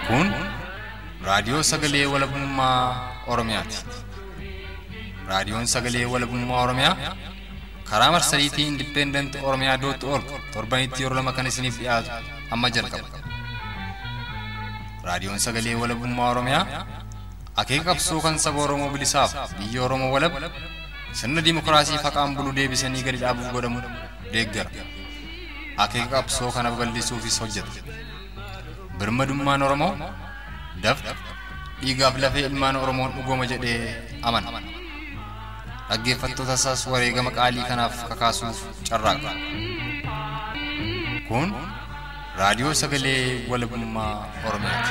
Kun raadiyoo sagalee walabummaa Oromiyaati. Raadiyoon sagalee walabummaa Oromiyaa karaa marsariitii Independent Oromiyaa.org torbanitti yeroo lama kan isiniif dhiyaatu amma jalqaba. Raadiyoon sagalee walabummaa Oromiyaa akeeka qabsoo kan saba Oromoo bilisaaf biyya Oromoo walab sirna dimokiraasii faqaan bulu deebisanii gadi dhaabuuf godhamu deeggara. Akeeka qabsoo kana babal'isuufis hojjeta. Birmadummaan Oromoo dafqa dhiigaaf lafee ilmaan Oromoon dhugooma jedhee amana. Dhaggeeffattoota isaas wareegama qaalii kanaaf kakaasuuf carraaqa. Kun raadiyoo sagalee walabummaa Oromiyaati.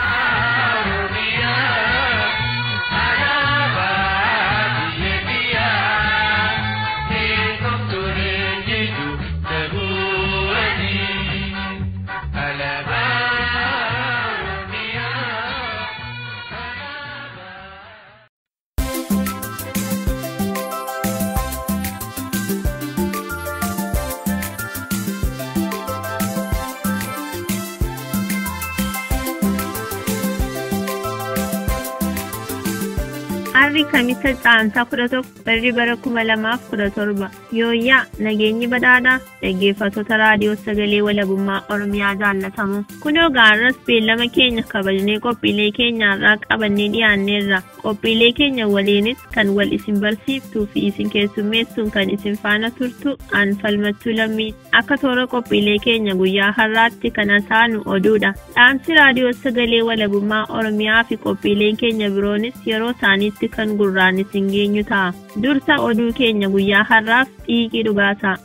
Harri kamisa caamsaa 11 barri bara 2017 yooyyaa nageenyi badhaadhaa dhaggeeffattoota raadiyoo sagalee walabummaa Oromiyaa jaallatamu. Kunoo gaarras beellama keenya kabajnee qophiilee keenyaarraa qabannee dhiyaanneerra. Qophiilee keenya waliinis kan wal isin barsiiftuu fi isin keessummeessuun kan isin faana turtu aan falmattuu lammii. Akka toora qophiilee keenya guyyaa har'aatti kan taanu oduudha. Dhaamsi raadiyoo sagalee walabummaa Oromiyaa fi qophiileen keenya biroonis yeroo isaaniitti kan gurraan isin geenyu ta'a. Dursa oduu keenya guyyaa har'aaf xiiqii dhugaasaa.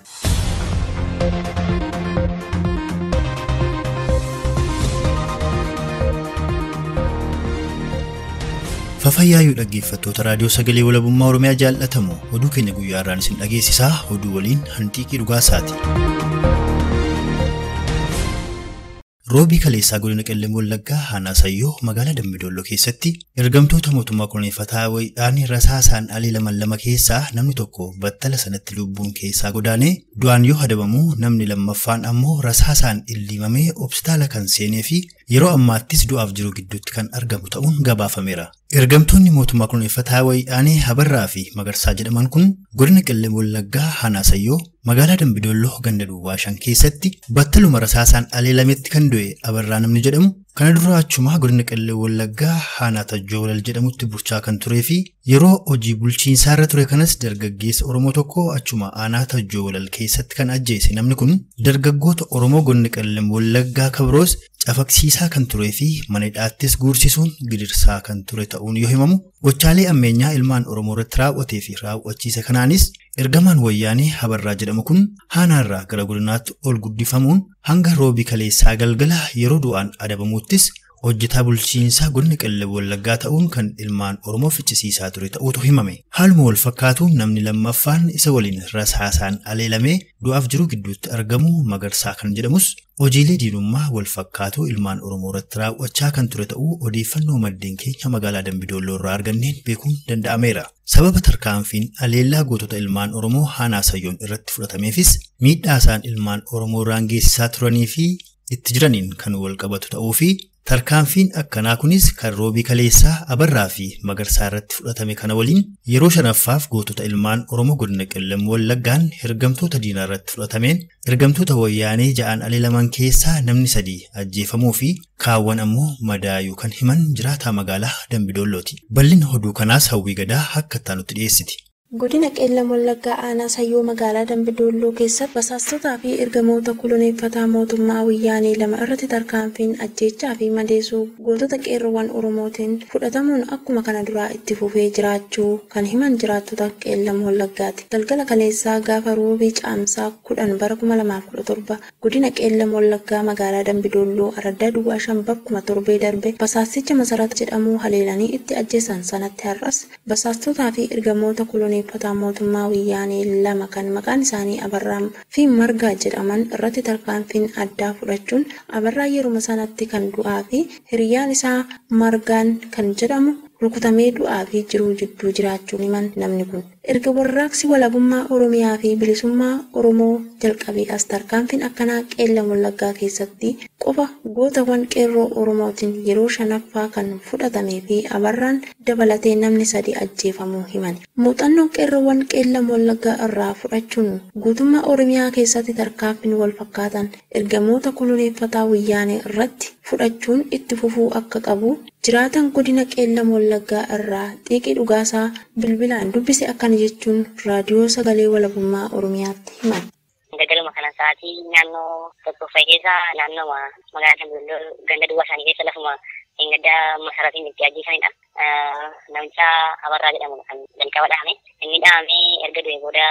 Fafayyaayuu dhaggeeffattoota raadiyoo sagalee walabummaa Oromiyaa jaallatamu oduu keenya guyyaa har'aan isin dhageessisaa oduu waliin hanxiiqii dhugaasaati. Roobii kaleessaa godina Qellem Wallaggaa Aanaa Sayyoo magaalaa Dambidolloo keessatti ergamtoota mootummaa koloneeffataa wayyaanee rasaasaan aleelaman lama keessaa namni tokko battala sanatti lubbuun keessaa godaanee du'aan yoo adabamu namni lammaffaan ammoo rasaasaan illiimamee hospitaala kan seenee fi yeroo ammaattis du'aaf jiru gidduutti kan argamu ta'uun gabaafameera. Ergamtoonni mootummaa koloneeffataa wayyaanee Habarraa fi Magarsaa jedhaman kun godina Qellem Wallaggaa Aanaa Sayyoo magaalaa Dambidolloo ganda Duwwaa 5 keessatti battaluma rasaasaan aleelametti kan du'e Habarraa namni jedhamu kana dura achuma godina Qellem Wallaggaa Aanaa Tajjoo Walal jedhamutti bulchaa kan turee fi yeroo hojii bulchiinsaa irra ture kanas dargaggeessa Oromoo tokko achuma Aanaa Tajjoo Walal keessatti kan ajjeese. Namni kun dargaggoota Oromoo godina Qellem Wallaggaa kabroos cafaqsiisaa kan turee fi mana hidhaattis guursisuun gidirsaa kan ture ta'uun yoo himamu gochaalee ammeenyaa ilmaan Oromoo irratti raawwatee fi raawwachiise kanaanis ergamaan wayyaanee Habarraa jedhamu kun Aanaarraa gara godinaatti ol guddifamuun hanga roobii kaleessaa galgala yeroo du'aan adabamuuttis hojjetaa bulchiinsaa godina Qellem Wallaggaa ta'uun kan ilmaan Oromoo ficcisiisaa ture ta'uutu himame. Haaluma wal fakkaatuun namni lammaffaan isa waliin rasaasaan aleelamee du'aaf jiru gidduutti argamu Magarsaa kan jedhamus hojiilee diinummaa wal fakkaatu ilmaan Oromoo irratti raawwachaa kan ture ta'uu odeeffannoo maddeen keenya magaalaa Dambidolloo irraa arganneen beekuun danda'ameera. Sababa tarkaanfiin aleellaa gootota ilmaan Oromoo Aanaa Sayyoon irratti fudhatameefis miidhaa isaan ilmaan Oromoo irraan geessisaa turanii fi itti jiraniin kan wal qabatu ta'uu fi tarkaanfiin akkanaa kunis kan roobii kaleessaa Habarraa fi Magarsaa irratti fudhatame kana waliin yeroo shanaffaaf gootota ilmaan Oromoo godina Qellem Wallaggaan ergamtoota diinaa irratti fudhatameen ergamtoota wayyaanee ja'an aleelaman keessaa namni 3 ajjeefamuu fi kaawwan ammoo madaayuu kan himan jiraataa magaalaa Dambidollooti. Bal'ina oduu kanaas Hawwii Gadaa akka taanutti dhiyeessiti. Godina Qellem Wallaggaa Aanaa Sayyoo magaalaa Dambidolloo keessatti basaastotaa fi ergamoota koloneeffataa mootummaa wayyaanee lama irratti tarkaanfiin ajjeechaa fi madeessuu gootota qeerroowwan Oromootiin fudhatamuun akkuma kana duraa itti fufee jiraachuu kan himan jiraattota Qellem Wallaggaati. Galgala kaleessaa gaafa roobii caamsaa 10 bara 2017 godina Qellem Wallaggaa magaalaa Dambidolloo Araddaa Duwwaa 5 bakkuma torbee darbe basaasticha Masarat jedhamu haleelanii itti ajjeesan sanatti har'as basaastotaa fi ergamoota koloneeffataa mootummaa wayyaanee lama kan maqaan isaanii Abarraa fi Margaa jedhaman irratti tarkaanfiin addaa fudhachuun Abarraa yeruma sanatti kan du'aa fi hiriyyaan isaa Margaan kan jedhamu rukutamee du'aa fi jiruu jidduu jiraachuun himan namni kun. Erga warraaqsi walabummaa Oromiyaa fi bilisummaa Oromoo jalqabee as tarkaanfiin akkanaa qeellam wallaggaa keessatti qofa gootawwan qeerroo Oromootiin yeroo shanaffaa kan fudhatamee fi abarraan dabalatee namni 3 ajjeefamuu himan. Muuxannoon qeerroowwan qeellam wallaggaa irraa fudhachuun guutummaa Oromiyaa keessatti tarkaanfiin wal fakkaatan ergamoota koloneeffataa wayyaanee irratti fudhachuun itti fufuu akka qabu jiraatan godina qeellam wallaggaa irraa xiiqii dhugaasaa bilbilaan dubbise akkana jechuun raadiyoo sagalee walabummaa Oromiyaatti himan. Galgaluma kana sa'aatii naannoo tokkoffaa keessa naannoo magaalaa Dambidolloo ganda duwwaa isaanii keessa lafuma gaddaa masaratiin itti ajjeesanidha. Namicha Abarraa jedhamu kan jalqaba dhahame. Inni dhahamee erga du'e booda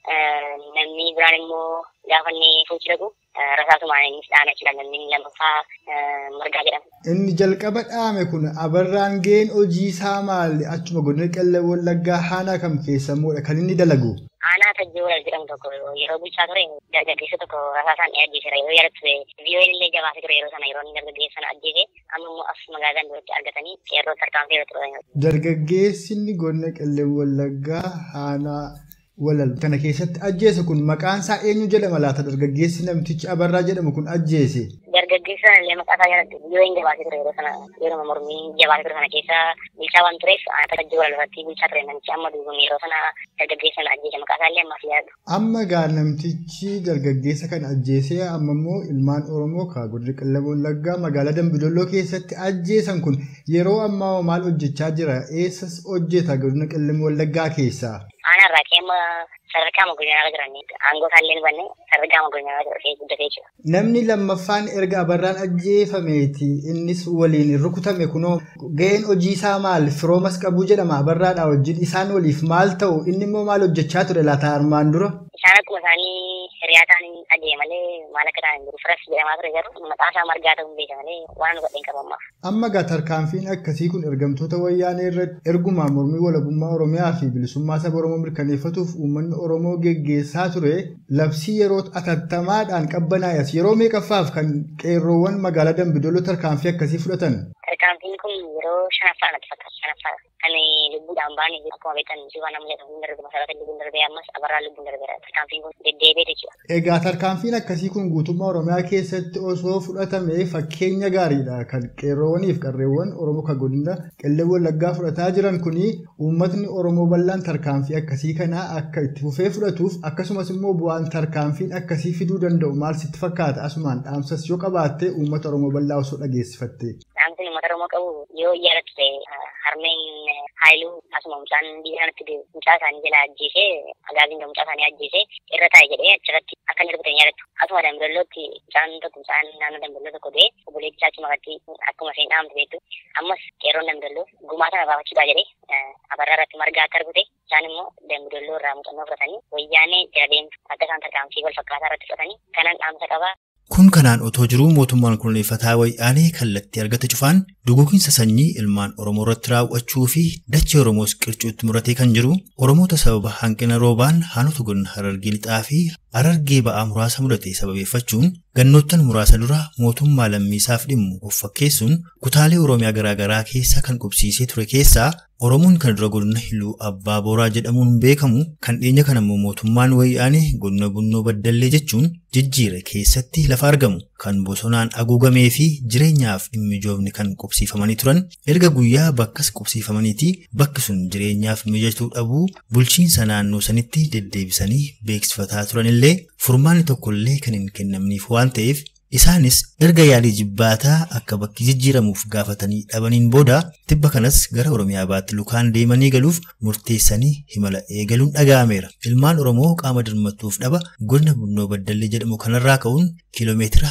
namni biraan immoo gaafa inni fuuchi dhaqu rasaasumaan innis dhahame jechuudha. Namni lammaffaa Margaa jedhama. Inni jalqaba dhahame kun Abarraan ga'een hojii isaa maali? Achuma godina qeellam wallaggaa aanaa kam keessa moodha kan inni dalagu? Aanaa Tajjee Walal jedhamu tokko yeroo bulchaa ture dargaggeessa tokko rasaasaan ajjeeseera. Yeroo yaadatu vii'oo'een illee jabaatee ture yeroo sana yeroo inni dargaggeessa sana ajjeese amma immoo as magaalaa Dambidollootti argatanii qeerroo tarkaanfii irratti turan. Dargaggeessi inni godina qeellam wallaggaa aanaa Walal kana keessatti ajjeese kun maqaan isaa eenyu jedhama laata? Dargaggeessi namtichi Abarraa jedhamu kun ajjeese. Dargaggeessa illee maqaa isaa yaadatu vii'oo'een jabaatee ture yeroo sana yeroo mormii jabaatee ture sana keessa bulchaa waan tureef aanaa Tajjee Walal irratti bulchaa ture namichi amma duubamu yeroo sana dargaggeessa sana ajjeese maqaa isaa illee ammaaf yaadatu. Amma gaa namtichi dargaggeessa kana ajjeesee amma immoo ilmaan Oromoo godina qeellam wallaggaa magaalaa Dambidolloo keessatti ajjeesan kun yeroo ammaa maal hojjechaa jira? Eessas hojjeta godina qeellam wallaggaa keessaa? Ana rakema sadarkaa magaalaa jiran aangoo isaallee ni banne sadarkaa magaalaa jiran guddatee jira. Namni lammaffaan erga Abarraan ajjeefameeti innis waliin rukutame kunoo ga'een hojii isaa maal? Firoomas qabuu jedhama Abarraadhaa wajjin isaan waliif maal ta'u? Inni immoo maal hojjechaa ture laata armaan dura? Isaan akkuma isaanii hiriyaa ta'anii ajjee malee maal akka ta'an jiru firas jedhamaa ture garuu maqaa isaa Margaa ta'uun beeka malee waan nu godheen qabammaaf. Amma gaa tarkaanfiin akkasii kun ergamtoota wayyaanee irratti ergumaa mormii walabummaa Oromiyaa fi bilisummaa saba Oromoo mirkaneeffatuuf uummanni Oromoo geggeessaa ture labsii yeroo atattamaadhaan qabbanaa'es yeroo meeqaffaaf kan qeerroowwan magaalaa Dambidolloo tarkaanfii akkasii fudhatan? Tarkaanfiin kun yeroo shanaffaa natti fakkaata shanaffaa kan lubbuudhaan baane akkuma beektan suuraa nama jedhamu hin darbe masarata lubbuun darbee ammas Abarraa lubbuun darbeera tarkaanfiin kun deddeebi'ee jechuudha. Egaa tarkaanfiin akkasii kun guutummaa Oromiyaa keessatti osoo fudhatame fakkeenya gaariidha kan qeerroowwaniif qarreewwan Oromoo kan godina qeellam wallaggaa fudhataa jiran kuni uummatni Oromoo bal'aan tarkaanfii akkasii kana akka itti fufee fudhatuuf akkasumas immoo bu'aan tarkaanfiin akkasii fiduu danda'u maal sitti fakkaata? Asumaan dhaamsas yoo qabaatte uummata Oromoo bal'aa osoo dhageessifatte. Dhaamsi uummata Oromoo qabu yoo yaadatu ta'e harmeen Haayiluu asuma mucaan biyya kanatti mucaa isaanii jala ajjeesee agaabiin mucaa isaanii ajjeesee irra taa'e jedhee achirratti akka inni rukutan yaadatu. Asuma Dambidollootti mucaan naannoo Dambidolloo tokko ta'e obboleettii achuma irratti akkuma isheen dhaamtu beektu ammas qeerroon Dambidolloo gumaa sana baafachuudhaa jedhee Abarraa irratti Margaa akka rukute isaan immoo Dambidolloo irraa muuxannoo fudhatanii wayyaanee jala deemtu akka isaan tarkaanfii wal fakkaataa irratti fudhatanii kanan dhaamsa qabaa. Kun kanaan otoo jiruu mootummaan koloneeffataa wayyaanee kallattii argate cufaan duguuginsa sanyii ilmaan Oromoo irratti raawwachuu fi dachee Oromoos qircuutti muratee kan jiru Oromoota sababa hanqina roobaan haanota godina Harargee lixaa fi Harargee ba'aa muraasa mudate sababeeffachuun gannoottan muraasa dura mootummaa lammiisaaf dhimmu of fakkeessuun kutaalee Oromiyaa garaagaraa keessa kan qubsiisee ture keessaa Oromoon kan dura godina Hiluu Abbaa Booraa jedhamuun beekamu kan dhiyeenya kana immoo mootummaan wayyaanee godina Bunnoo Baddallee jechuun jijjiire keessatti lafa argamu kan bosonaan haguugamee fi jireenyaaf mijoofni kan qubsiifamanii turan erga guyyaa bakkas qubsiifamaniiti bakki sun jireenyaaf mijatuu dhabuu bulchiinsa naannoo sanitti deddeebisanii beeksifataa turan illee furmaanni tokkollee kan hin kennamniif waan ta'eef isaanis erga yaalii jibbaataa akka bakki jijjiiramuuf gaafatanii dhabaniin booda tibba kanas gara Oromiyaa baatti lukaan deemanii galuuf murteessanii himala eegaluun dhaga'ameera. Ilmaan Oromoo qaama dirmatuuf dhaba godina Bunnoo Baddallee jedhamu kanarraa ka'uun kiiloomeetira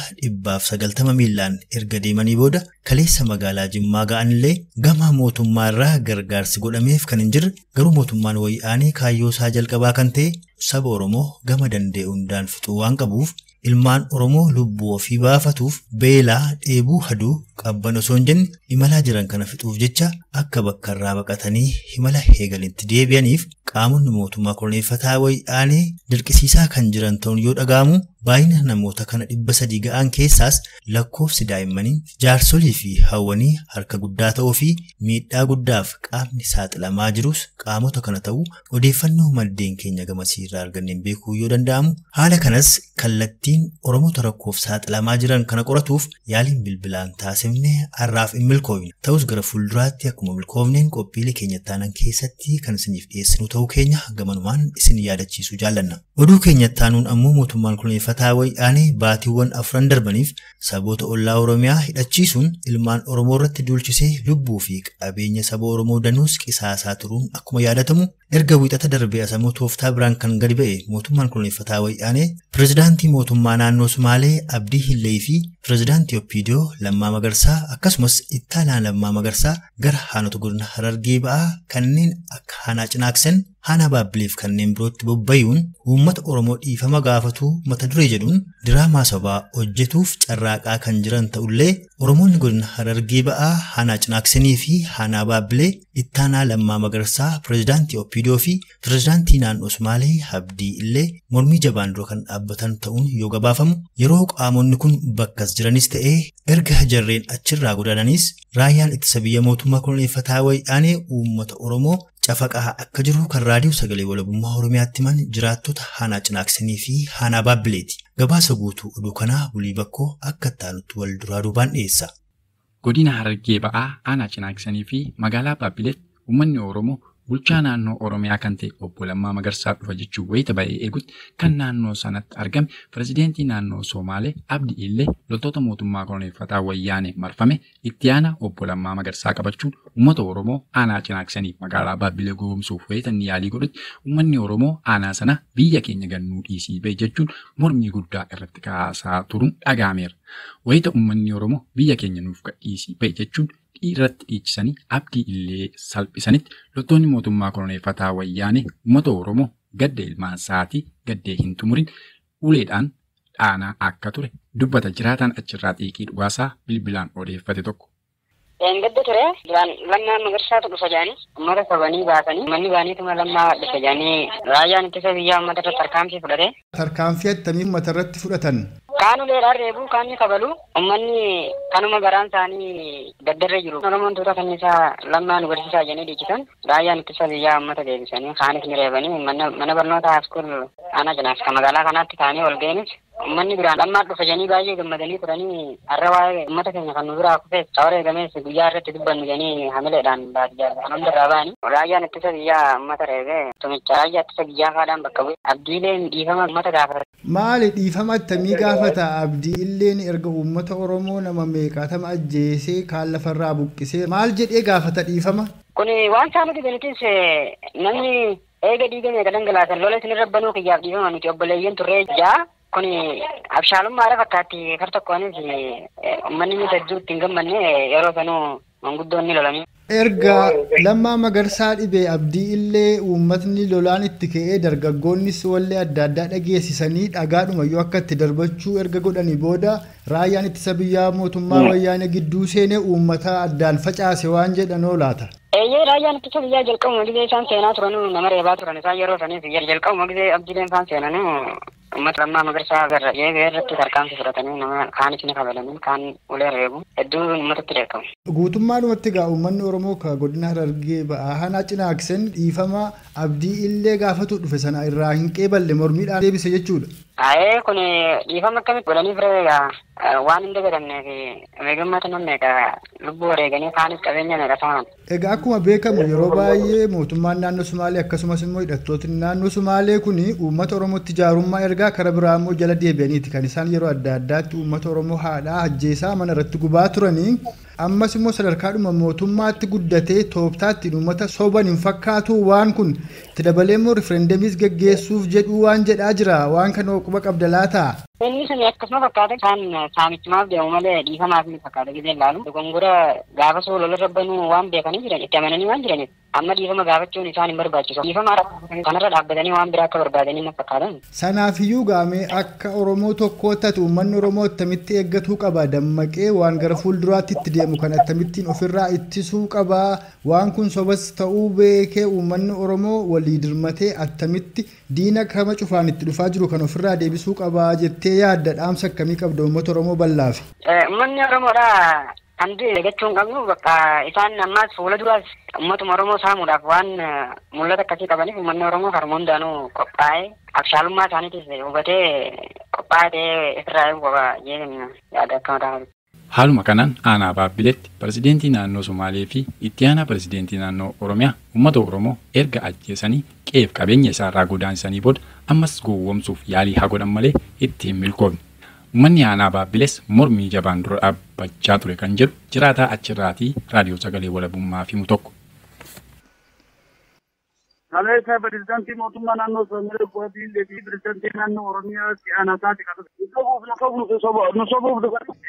190 miilaan erga deemanii booda kaleessa magaalaa Jimmaa ga'anillee gama mootummaarraa gargaarsi godhameef kan hin jirre garuu mootummaan wayyaanee kaayyoo isaa jalqabaa kan ta'e saba Oromoo gama danda'e hundaan fixuu waan qabuuf ilmaan Oromoo lubbuu ofii baafatuuf beelaa dheebuu haduu qabban osoo hin jenne imalaa jiran kana fixuuf jecha akka bakka irraa baqatanii himala eegalitti deebi'aniif qaamonni mootummaa koloneeffataa wayyaanee dirqisiisaa kan jiran ta'uun yoo dhaga'amu baay'ina namoota kana 300 ga'an keessaas lakkoofsi daa'immanii jaarsolii fi hawwanii harka guddaa ta'uu fi miidhaa guddaaf qaamni saaxilamaa jirus qaamota kana ta'uu odeeffannoo maddeen keenya gamasiirraa arganneen beekuu yoo danda'amu haala kanas kallattiin Oromoota rakkoof saaxilamaa jiran kana qoratuuf yaaliin bilbilaan taasifne har'aaf hin milkoofne ta'us gara fuulduraatti akkuma milkoofneen qophiilee keenya taanan keessatti kan isiniif dhiyeessinu ta'uu keenya gamanumaan isin yaadachiisuu jaallanna. Oduu keenya taanuun ammoo mootummaan kunuunfataa wayyaanee baatiiwwan 4 darbaniif saboota ollaa Oromiyaa hidhachiisuun ilmaan Oromoo irratti duulchisee lubbuu fi qabeenya saba Oromoo danuus qisaasaa turuun akkuma yaadatamu erga wiixata darbee asamoo tooftaa biraan kan gadi ba'e mootummaan kunuunfataa wayyaanee pirezidaantii mootummaa naannoo Sumaalee Abdii Hillee fi pirezidaantii Oppiidiyoo Lammaa Magarsaa akkasumas ittaanaa Lammaa Magarsaa gara haanota godina Harargee ba'aa kanneen akka Haanaa Cinaaksan Haanaa Baabbileef kanneen birootti bobbayuun uummata Oromoo dhiifama gaafatu mata duree jedhuun diraamaa sobaa hojjetuuf carraaqaa kan jiran ta'ullee Oromoonni godina Harargee ba'aa Haanaa Cinaaksanii fi Haanaa Baabbilee ittaanaa Lammaa Magarsaa pirezidaantii Oppiidiyoo fi pirezidaantii naannoo Sumaalee Abdii illee mormii jabaan dura kan dhaabbatan ta'uun yoo gabaafamu yeroo qaamonni kun bakkas jiranis ta'ee erga jarreen achirraa godaananis raayyaan ittisa biyya mootummaa kunuunfataa wayyaanee uummata Oromoo cafaqaa akka jiru kan raadiyoo sagalee walabummaa Oromiyaatti himan jiraattota Haanaa Cinaaksanii fi Haanaa Baabbileeti. Gabaasa guutuu oduu kanaa Bulii Bakkoo akka taanutti wal duraa duubaan dhiyeessa. Godina Harargee ba'aa Haanaa Cinaaksanii fi magaalaa Baabbileetti uummanni Oromoo bulchaa naannoo Oromiyaa kan ta'e obbo Lammaa Magarsaa dhufa jechuun wayita ba'ee eegutti kan naannoo sanatti argame pirezidaantii naannoo Somaalee Abdii illee loltoota mootummaa kunuunfataa wayyaanee marfame itti aanaa obbo Lammaa Magarsaa qabachuun uummata Oromoo Haanaa Cinaaksanii magaalaa Baabbilee goomsuuf wayita inni yaalii godhutti uummanni Oromoo aanaa sana biyya keenya gannuu dhiisii ba'e jechuun mormii guddaa irratti kaasaa turuun dhaga'ameera. Wayita uummanni Oromoo biyya keenya nuuf gadhiisii ba'e jechuun irratti dhiichisanii Abdii illee salphisanitti loltoonni mootummaa kunuunfataa wayyaanee uummata Oromoo gadda ilmaan isaatii gaddee hin xumurin uleedhaan dhaanaa akka ture dubbata jiraataan achirraa xiiqii dhugaasaa bilbilaan odeeffate tokko. Gadda ture duraan Lammaa Magarsaatu dhufa jaanii uummata sabanii baasanii manni baaniituma Lammaa dhufa jaanii raayyaan ittisa biyyaa uummata irratti tarkaanfii fudhate. Tarkaanfii attamii uummata irratti fudhatan? Kaanu leedhaan reebuu kaanni kabalu uummanni kanuma garaan isaanii gaddarra jiru. Oromoon tuuta kanniisaa Lammaa nu barsiisaa jennee dhiichisan raayyaan ittisa biyyaa uummata deebisanii kaanis ni reebanii mana barnoota haaskool Haanaa Cinaaksanii magaalaa kanaatti kaanii ol geenis uummanni biraan Lammaa dhufa janii baay'ee gammadanii turanii har'a waa'ee uummata keenya kan nu biraa kufees cawara eegamees guyyaa irratti dubbannu janii hamileedhaan baadiyyaa kan hundarraa ba'anii raayyaan ittisa biyyaa uummata reebee tumicha raayyaa ittisa biyyaa kaadhaan bakka bu'e Abdiileen dhiifama uummata gaafata. Maali dhiifama attamii gaafata Abdii illeen erga uummata Oromoo nama meeqatama ajjeesee kaan lafarraa buqqisee maal jedhee gaafata dhiifama? Kuni waan isaa nuti benitis namni eega dhiigame ka dhangalaasan lola isin rabbanuu kiyyaaf dhiifama nuti obboleeyyan turree jaa kuni abshaalummaadha fakkaatti kar tokkoonis uummanni nuti hedduu ittiin gammanne yeroo sanuu manguddoonni lolanii. Erga Lammaa Magarsaa dhibee Abdii illee uummatni lolaan itti ka'ee dargaggoonnis wallee adda addaa dhageessisanii dhagaadhumayyuu akka itti darbachuu erga godhanii booda raayyaan ittisa biyyaa mootummaa wayyaanee gidduu seenee uummata addaan facaase waan jedhanoo laata? Raayyaan ittisa biyyaa jalqabuma gisee isaan seenaa turanuu nama reebaa turan isaan yeroo saniif jalqabuma gisee Abdiileen isaan seenanuu uummata Lammaa Magarsaa garra eegee irratti tarkaanfii fudhatanii nama kaanis ni kabalanii kaan ulee reebu hedduu uummatatti beekamu. Guutummaadhumatti egaa uummanni Oromoo ka godina Harargee ba'aa Haanaa Cinaaksan dhiifama Abdii illee gaafatu dhufe sana irraa hin qeeballe mormiidhaan deebise jechuudha. Kun dhiifama akkamitti godhanii fira egaa waan hin dagatamneef eegammata namni egaa lubbuu wareeganii kaanis qabeenya meeqa ta'an. Egaa akkuma beekamu yeroo baay'ee mootummaan naannoo Sumaalee akkasumas immoo hidhattootni naannoo Sumaalee kun uummata Oromootti jaarummaa ergaa karaa biraa immoo jala deebi'aniiti kan isaan yeroo adda addaatti uummata Oromoo haadhaa ajjeesaa mana irratti gubaa turanii ammas immoo sadarkaadhuma mootummaatti guddatee tooftaatti uummata soban hin fakkaatu waan kun itti dabalee immoo riferendeemiis geggeessuuf jedhu waan jedhaa jira waan kana quba qabda laata? Inni sun akkasuma fakkaata kan saamichumaaf deemu malee dhiifamaaf ni fakkaata gisee ilaalu. Dogongora gaafa soo lola rabbanuu waan beekanii jiran itti amananii waan jiraniif amma dhiifama gaafachuun isaan hin barbaachisu. Dhiifama kanarra dhaabbatanii waan biraa akka barbaadanii na fakkaatan. Sanaafiyyuu gaamee akka Oromoo tokkoo taatu uummanni Oromoo attamitti eeggatuu qaba dammaqee waan gara fuulduraatti itti deemu kan akkamittiin ofirraa ittisuu qaba waan kun sobas ta'uu beekee uummanni Oromoo walii dirmatee attamitti diina kama cufaan itti dhufaa jiru kan ofirraa deebisuu qaba jettee jettee yaadda dhaamsa akkamii qabda uummata Oromoo bal'aaf? Uummanni Oromoodha handi jechuun qabnu bakka isaan ammas fuula duraas uummatuma Oromoo saamuudhaaf waan mul'ata akkasii qabaniif uummanni Oromoo harmoo hundaanuu qophaa'ee abshaalummaa isaaniitiif hubatee qophaa'ee irraa eeguudha jedhanii yaada akka mataa. Haaluma kanaan aanaa Baabbileetti pirezidaantii naannoo Somaalee fi itti aanaa pirezidaantii naannoo Oromiyaa uummata Oromoo erga ajjeesanii qe'eef qabeenya isaarraa godaansanii booda ammas gowwoomsuuf yaalii haa godhan malee itti hin milkoofne. Uummanni aanaa Baabbilees mormii jabaan dura dhaabbachaa ture kan jedhu jiraataa achirraatii raadiyoo sagalee walabummaa himu tokko. Kaleessa pirezidaantii mootummaa naannoo Somaalee Baabbilee fi pirezidaantii naannoo Oromiyaa aanaa isaati kan nu sobuuf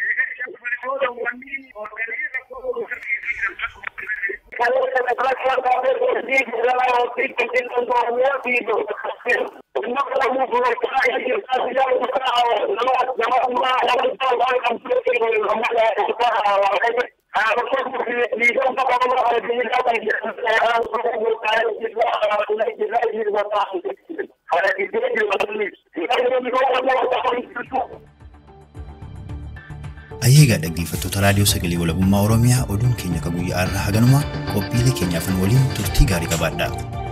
Ayyeegaa dhaggeeffattoota raadiyoo sagalee walabummaa Oromiyaa oduun keenya kan guyyaa irraa haganuma qophiilee keenyaafan waliin turtii gaarii qabaadhaa.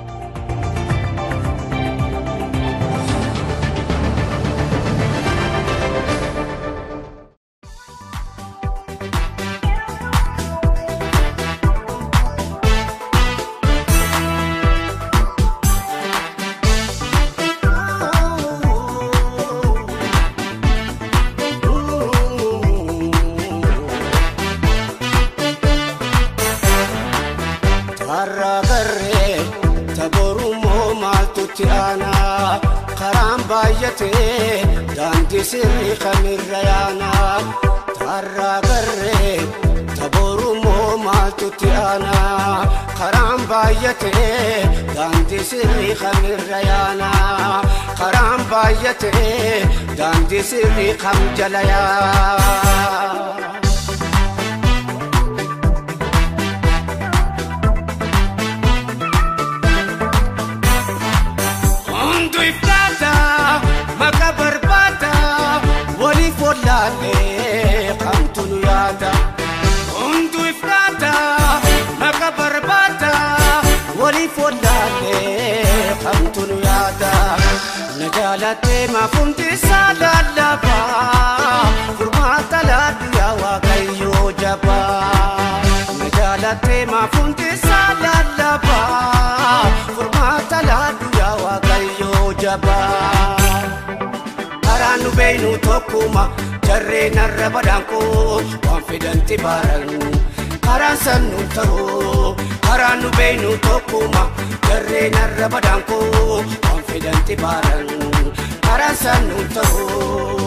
Danti sirri kamirrayana tarra garre taboru mo maltuti ana karam bayate danti sirri kamirrayana karam bayate danti sirri kamjalaya Lale kamtunu yada undu ifrata makabarbata wali folale kamtunu yada najalate mafumti salalaba furmata la duya wa kayo jaba najalate mafumti salalaba furmata la duya wa kayo jaba Aranu beinu tokuma jarre narra badanko wan fidanti baran arasan nuntaho aranu beinu tokuma jarre narra badanko wan fidanti baran arasan nuntaho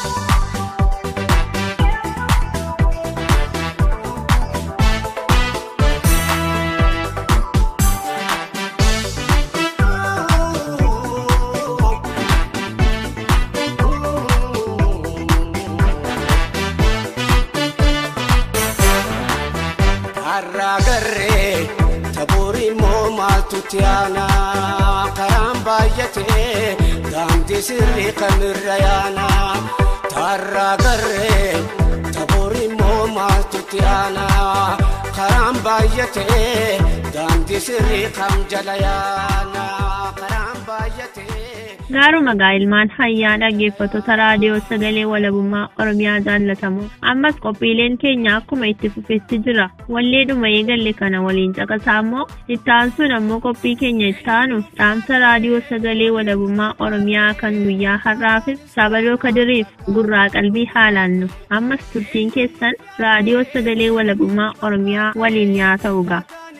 Tutiana karamba yate danti sirri kamirrayana tarra garre tabori mo mal tutiana karamba yate danti sirri kamjalayana karamba yate Gaaruma ilmaan hayyaa dhaggeeffattoota raadiyoo sagalee walabummaa Oromiyaa jaallatamu. Ammas qophiileen keenya akkuma itti fufetti jira. Walleedhuma eegalle kana waliin caqasaa immoo itti aansuun ammoo qophii keenya itti aanu dhaamsa raadiyoo sagalee walabummaa Oromiyaa kan guyyaa har'aafis Sabaloo Kadiriif gurraa qalbii haalannu. Ammas turtiin keessan raadiyoo sagalee walabummaa Oromiyaa waliin yaa ta'u ga'a.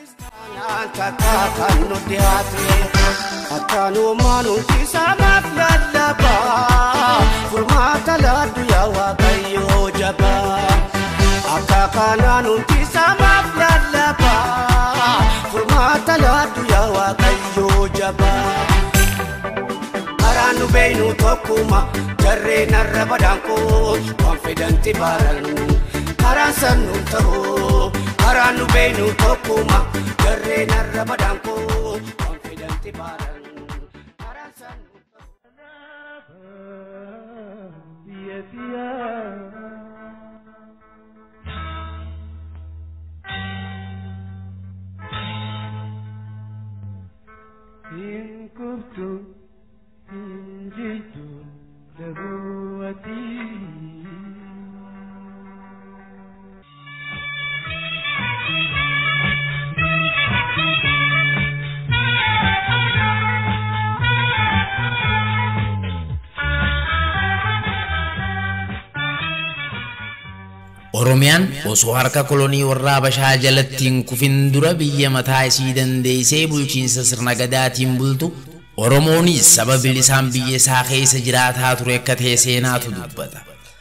Akanu manu kisama lalaba furmata la duya wa kayo jaba akakana nu kisama lalaba furmata la duya wa kayo jaba aranu beinu tokuma jarre narra badanko confidanti baran arasan nuntaho aranu beinu tokuma jarre narra badanko confidanti baran إن كنت إن جئت نبوتي Oromiyaan osoo harka kolonii warra Habashaa jalattiin kufin dura biyya mataa isii dandeessee bulchiinsa sirna gadaatiin bultu Oromoonis saba bilisaan biyya isaa keessa jiraataa ture akka ta'e seenaatu dubbata.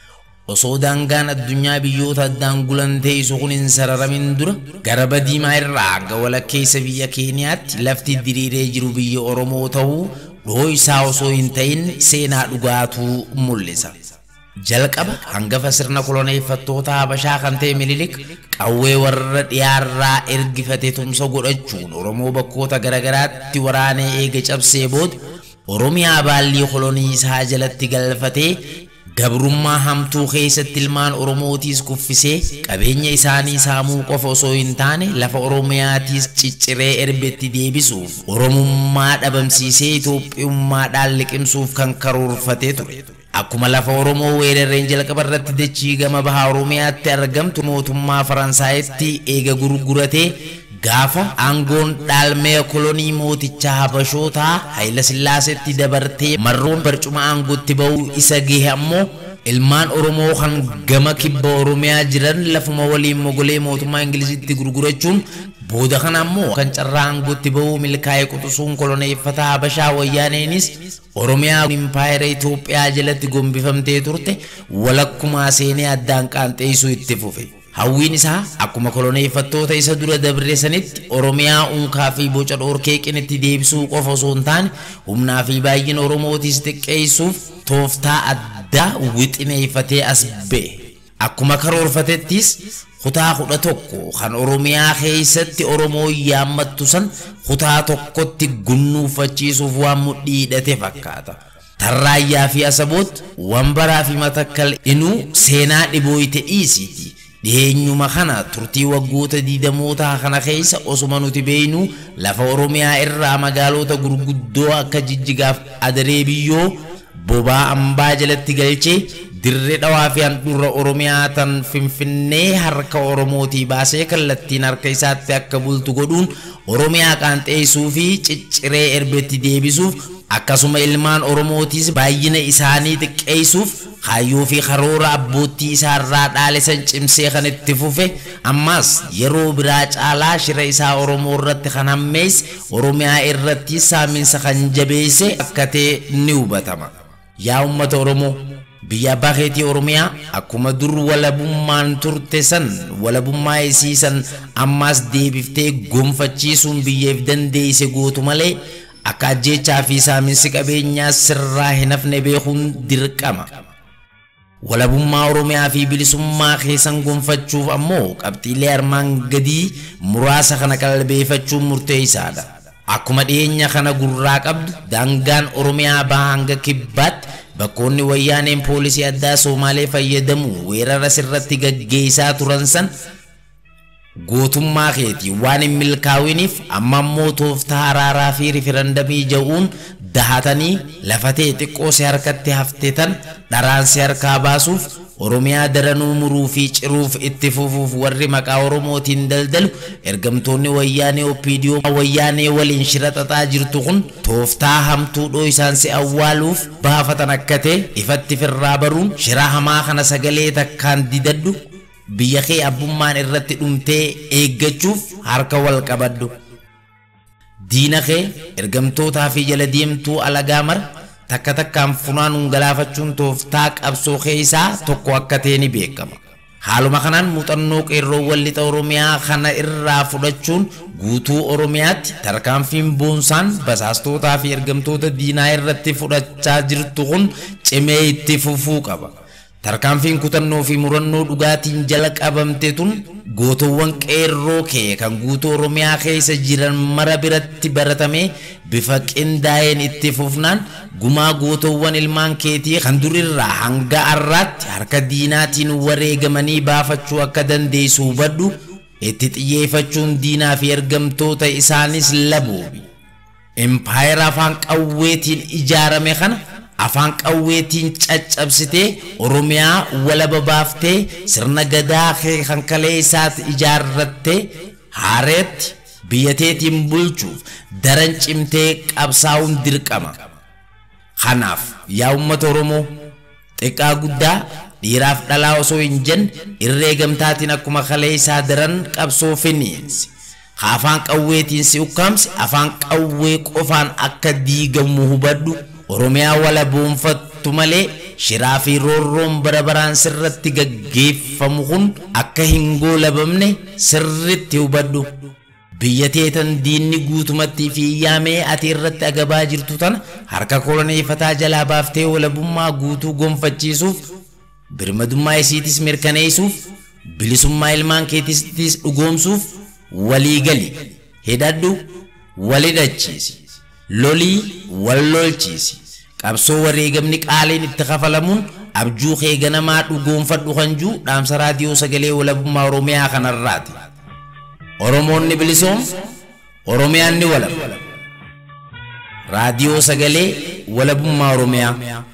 Osoo daangaan addunyaa biyyoota addaan gulantee isu kun hin sararamin dura garba diimaa irraa hanga walakkeessa biyya Keeniyaatti lafti diriiree jiru biyya Oromoo ta'uu dhoo isaa osoo hin ta'in seenaa dhugaatu mul'isa. jalqaba hangafa sirna koloneeffattoota Habashaa kan ta'e Minilik qawwee warra dhiyaarraa ergifate tumsa godhachuun Oromoo bakkoota garagaraatti waraanee eega cabsee booda Oromiyaa baallii kolonii isaa jalatti galfatee gabrummaa hamtuu keessatti ilmaan Oromootiis kuffisee qabeenya isaanii saamuu qofa osoo hin taane lafa Oromiyaatiis cicciree erbetti deebisuuf Oromummaa dhabamsiisee Itoophiyummaadhaan liqimsuuf kan karoorfatee ture. Akkuma lafa Oromoo weerareen jalqaba irratti dachii gama bahaa Oromiyaatti argamtu mootummaa Faransaayitti eega gurguratee gaafa aangoon dhaalmee kolonii mooticha Habashootaa Hayila Sillaaseetti dabartee marroon barcuma aangootti ba'uu isa gahe ammoo ilmaan Oromoo kan gama kibba Oromiyaa jiran lafuma waliin mogolee mootummaa Ingilizitti gurgurachuun booda kana ammoo kan carraa aangootti ba'uu milkaa'ee quxusuun koloneeffataa Habashaa Wayyaaneenis Oromiyaa Impaayera Itoophiyaa jalatti gombifamtee turte walakkuma seenee addaan qaanxeessuu itti fufe. Hawwiin isaa akkuma koloneeffattoota isa dura dabre sanitti Oromiyaa unkaa fi boca dhorkee qinitti deebisuu qofa osoo hin taane humnaa fi baay'ina Oromootis xiqqeessuuf tooftaa addaa wixineeffatee as ba'e. Akkuma karoorfatettis kutaa 11 kan Oromiyaa keessatti Oromoo yaammattu san kutaa tokkotti gunnuufachiisuuf waan mudhii hidhate fakkaata. Tarraayyaa fi Asaboot Wambaraa fi Matakkal inuu seenaa dhibooyte dhiisiti. dhiyeenyuma kana turtii waggoota diidamoota kana keessa osuma nuti beeynu lafa Oromiyaa irraa magaalota gurguddoo akka Jijjigaaf Adaree Biyyoo bobaa ambaa jalatti galchee dirree dhawaa fi handhuura Oromiyaa tan Finfinnee harka Oromootii baasee kallattiin harka isaatti akka bultu godhuun Oromiyaa qaanxeessuu fi cicciree erbetti deebisuuf akkasuma ilmaan Oromootis baay'ina isaanii xiqqeessuuf hayyuu fi karoora abbootii isaarraa dhaalesan cimsee kan itti fufe ammas yeroo biraa caalaa shira isaa Oromoo irratti kan hammeesse Oromiyaa irratti saaminsa kan jabeesse akka ta'e ni hubatama. Yaa uummata Oromoo biyya baheetii Oromiyaa akkuma dur walabummaan turte san walabummaa isii san ammas deebiftee gonfachiisuun biyyeef dandeesse gootu malee akka ajjeechaa fi saaminsi qabeenyaa sirraa hin hafne beekuun dirqama. Walabummaa Oromiyaa fi bilisummaa keessan gonfachuuf ammoo qabxiilee armaan gadii muraasa kana qalbeeffachuun murteessaadha. Akkuma dhiyeenya kana gurraa qabdu daangaan Oromiyaa bahaa hanga kibbaatti bakkoonni wayyaaneen poolisii addaa Somaalee fayyadamu weerara sirratti gaggeessaa turan san gootummaa keetii waan hin milkaa'iniif amma immoo tooftaa araaraa fi riferandamii jedhuun dahatanii lafatee xiqqoo si harkatti haftetan dharaan si harkaa baasuuf Oromiyaa daranuu muruu fi ciruuf itti fufuuf warri maqaa Oromootiin daldalu ergamtoonni wayyaanee OPDO wayyaanee waliin shira xaxaa jirtu kun tooftaa hamtuu dhoo isaan si awwaaluuf baafatan akka ta'e ifatti firraa baruun shira hamaa kana sagalee takkaan didaddu biyya kee abbummaan irratti dhumtee eeggachuuf harka wal qabaddu. Diina kee ergamtootaa fi jala deemtuu alagaa mara takka takkaan funaanuun galaafachuun tooftaa qabsoo keessaa tokko akka ta'e ni beekama. Haaluma kanaan muuxannoo qeerroowwan lixa Oromiyaa kana irraa fudhachuun guutuu Oromiyaatti tarkaanfiin boonsaan basaastootaa fi ergamtoota diinaa irratti fudhachaa jirtu kun cimee itti fufuu qaba. tarkaanfiin kutannoo fi murannoo dhugaatiin jala qabamte tun gootoowwan qeerroo kee kan guutuu Oromiyaa keessa jiran mara biratti baratame bifa qindaa'een itti fufnaan gumaa gootoowwan ilmaan keetii kan durirraa hanga har'aatti harka diinaatiin wareegamanii baafachuu akka dandeessu hubadhu itti xiyyeeffachuun diinaa fi ergamtoota isaanis laboobi. Empire afaan qawweetiin ijaarame kana afaan qawweetiin caccabsitee Oromiyaa walaba baaftee sirna gadaa kan kalee isaatti ijaarrattee haareetti biyyateetiin bulchuuf daran cimtee qabsaa'uun dirqama. Kanaaf yaa uummata Oromoo xiqqaa guddaa dhiiraaf dhalaa osoo hin jenne irree gamtaatiin akkuma kalee isaa daran qabsoo finiinsi. Afaan qawweetiin si ukkaamsi afaan qawwee qofaan akka diigamu hubadhu. Oromiyaa walaboonfattu malee shiraa fi roorroon bara baraan sirratti gaggeeffamu kun akka hin goolabamne sirritti hubadhu. Biyya teetan diinni guutumatti fi yaamee ati irratti agabaa jirtu tana harka koloneeffataa jalaa baaftee walabummaa guutuu gonfachiisuuf birmadummaa isiitis mirkaneessuuf bilisummaa ilmaan keetis dhugoomsuuf waliigali hidhadhu walidhachiisi. Lolii wallolchiisi qabsoo wareegamni qaaliin itti kafalamuun abjuu kee ganamaa dhugoonfadhu kan jiru dhaamsa raadiyoo sagalee walabummaa Oromiyaa kanarraati. Oromoonni bilisoom Oromiyaan ni walaba. Raadiyoo sagalee walabummaa Oromiyaa.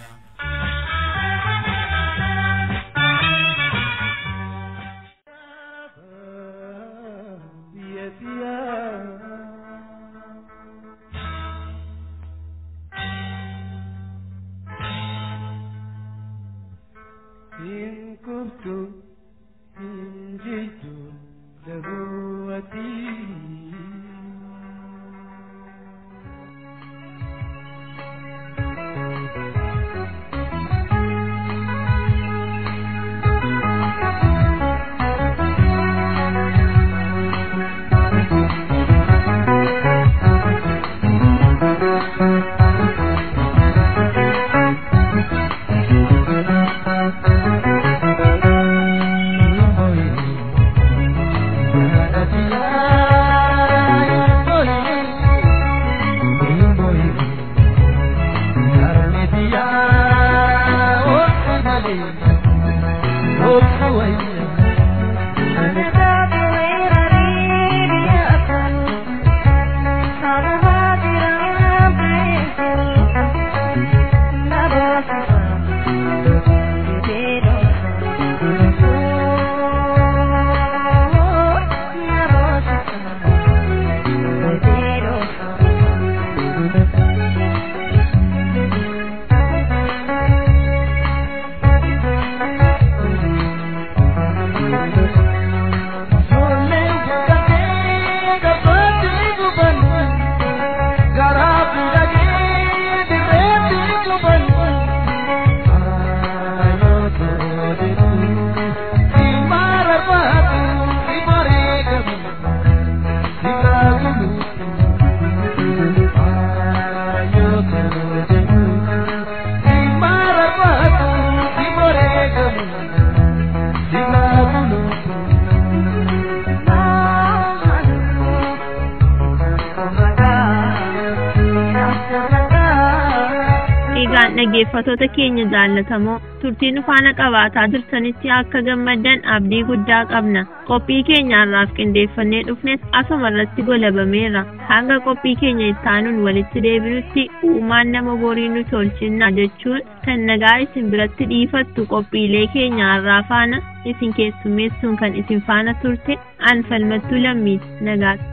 dhaggeeffattoota keenya jaallatamoo turtiin faana qabaataa jirtanitti akka gammaddan abdii guddaa qabna. Qophii keenyaarraaf qindeeffannee dhufnes asuma irratti golabameera. Hanga qophii keenya ittaanuun walitti deebinutti uumaan nama borii nu tolchinna jechuun kan nagaa isin biratti dhiifattu qophiilee keenyaarraa faana isin keessummeessuun kan isin faana turte an Falmattuu Lammiiti nagaatti.